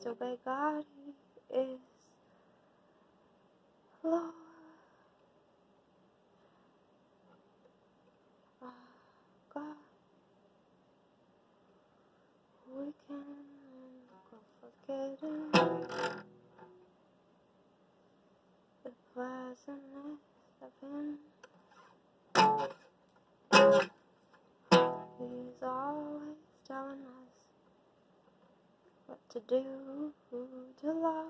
must obey God. He is Lord. God, we can go forgetting the pleasantness of Him. He's always telling us what to do to love.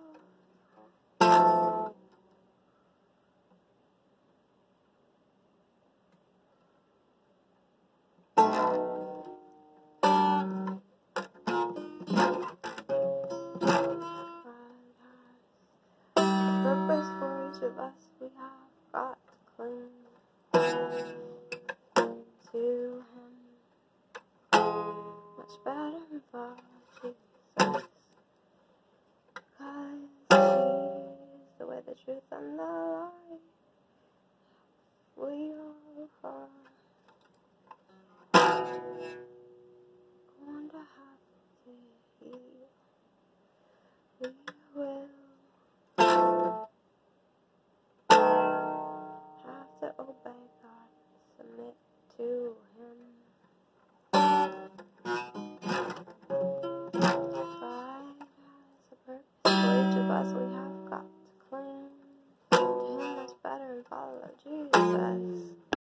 Purpose for each of us, we have got to cling to Him. Much better for Jesus, 'cause He's the way, the truth, and the life. We all are going to have to heal. We will have to obey God, submit to Him.